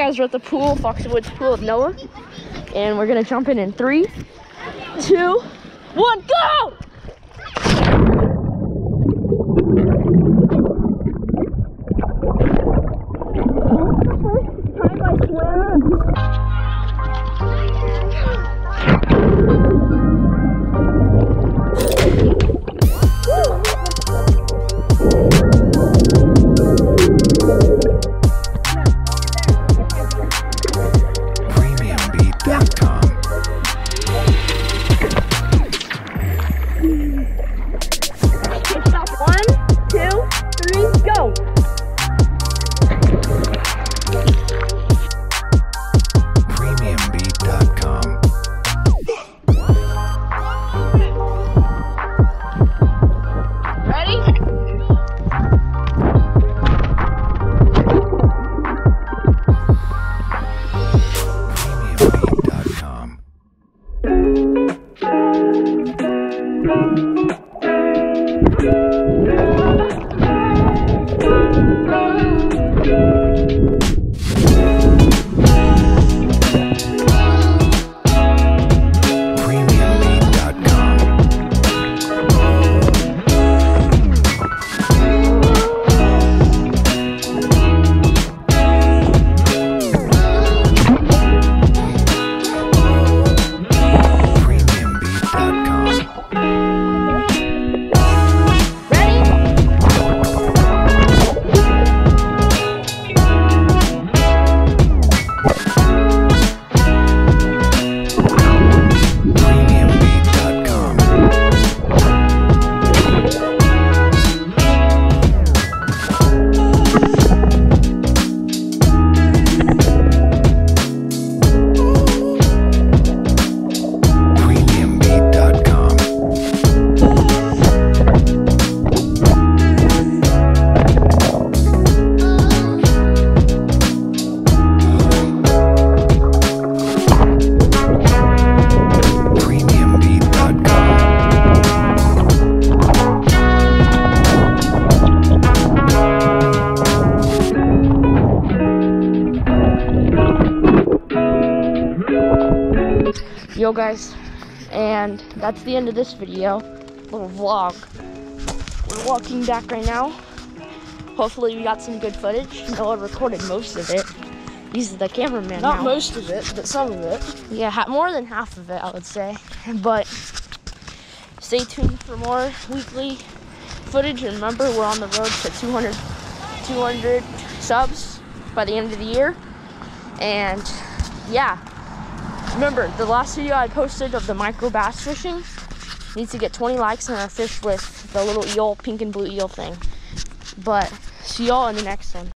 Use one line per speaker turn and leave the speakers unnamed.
guys, we're at the pool, Foxy Woods Pool of Noah. And we're gonna jump in 3, 2, 1, go! Try my swim. Yo guys, and that's the end of this video, little vlog. We're walking back right now. Hopefully we got some good footage. Noah recorded most of it. He's the cameraman now.
Not most of it, but some of it.
Yeah, more than half of it, I would say. But stay tuned for more weekly footage. And remember, we're on the road to 200 subs by the end of the year. And yeah. Remember, the last video I posted of the micro bass fishing needs to get 20 likes on our fish with the little eel, pink and blue eel thing. But see y'all in the next one.